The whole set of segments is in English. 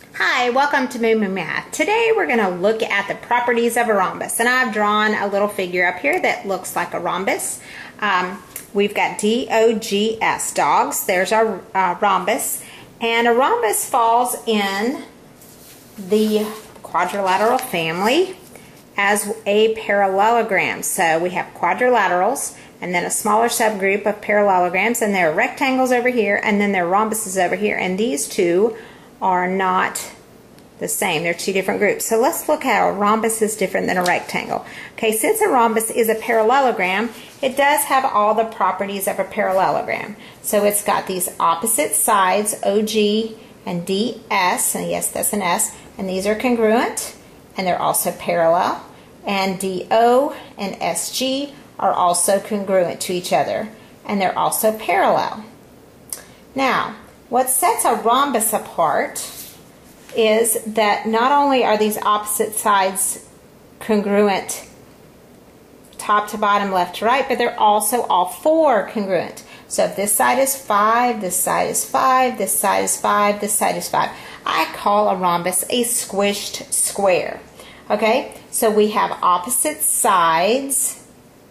Hi, welcome to MooMooMath. Today we're going to look at the properties of a rhombus, and I've drawn a little figure up here that looks like a rhombus. We've got D-O-G-S, dogs. There's our rhombus, and a rhombus falls in the quadrilateral family as a parallelogram. So we have quadrilaterals and then a smaller subgroup of parallelograms, and there are rectangles over here and then there are rhombuses over here, and these two are not the same. They're two different groups. So let's look at how a rhombus is different than a rectangle. Okay, since a rhombus is a parallelogram, it does have all the properties of a parallelogram. So it's got these opposite sides, OG and DS, and yes, that's an S, and these are congruent, and they're also parallel, and DO and SG are also congruent to each other, and they're also parallel. Now, what sets a rhombus apart is that not only are these opposite sides congruent top to bottom, left to right, but they're also all four congruent. So if this side is 5, this side is 5, this side is 5, this side is 5. I call a rhombus a squished square. Okay, so we have opposite sides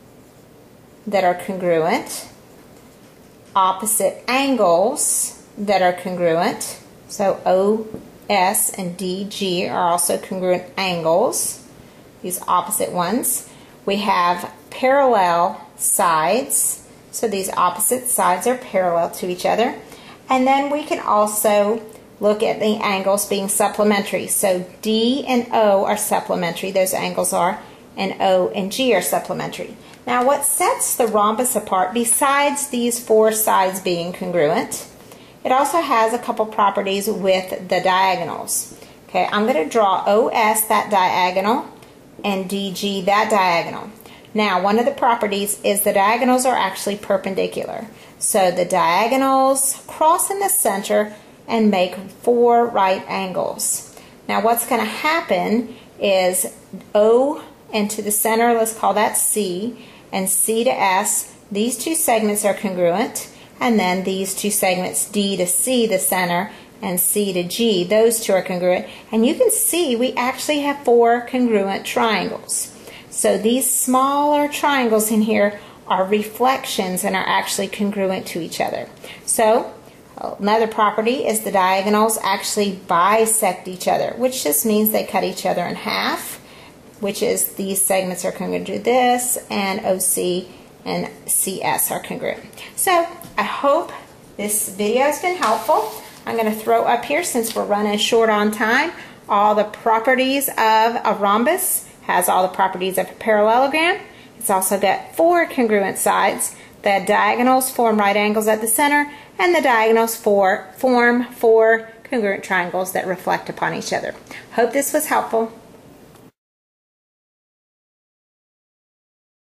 that are congruent, opposite angles that are congruent. So OS and DG are also congruent angles, these opposite ones. We have parallel sides, so these opposite sides are parallel to each other. And then we can also look at the angles being supplementary. So D and O are supplementary, those angles are, and O and G are supplementary. Now what sets the rhombus apart, besides these four sides being congruent, it also has a couple properties with the diagonals. Okay, I'm going to draw OS, that diagonal, and DG, that diagonal. Now, one of the properties is the diagonals are actually perpendicular. So the diagonals cross in the center and make four right angles. Now, what's going to happen is O and to the center, let's call that C, and C to S, these two segments are congruent. And then these two segments, D to C, the center, and C to G, those two are congruent. And you can see we actually have four congruent triangles. So these smaller triangles in here are reflections and are actually congruent to each other. So another property is the diagonals actually bisect each other, which just means they cut each other in half, which is these segments are congruent to this, and OC and CS are congruent. So I hope this video has been helpful. I'm going to throw up here, since we're running short on time, all the properties of a rhombus. Has all the properties of a parallelogram. It's also got four congruent sides. The diagonals form right angles at the center, and the diagonals form four congruent triangles that reflect upon each other. Hope this was helpful.